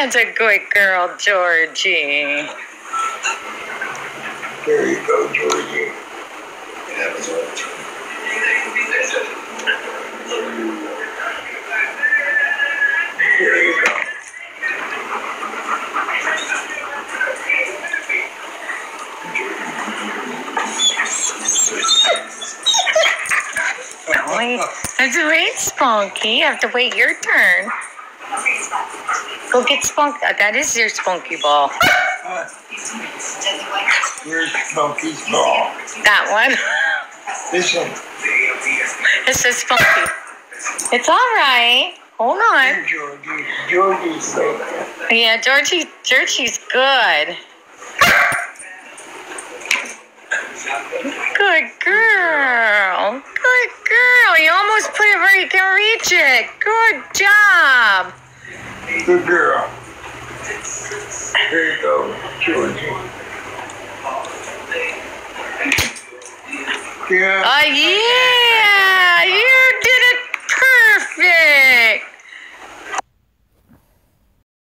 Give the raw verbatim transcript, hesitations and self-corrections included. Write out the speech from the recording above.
That's a good girl, Georgie. There you go, Georgie. There you go. Wait, I have to wait, Spunky. I have to wait your turn. Go get Spunky. That is your Spunky ball. Uh, Where's Spunky's ball? That one. This one. This is Spunky. It's all right. Hold on. Georgie. Georgie's there. Yeah, Georgie. Georgie's good. Good girl. Good girl. You almost put it where you can reach it. Good job. Good girl. There you go, Georgie. Yeah. Oh, yeah. Yeah.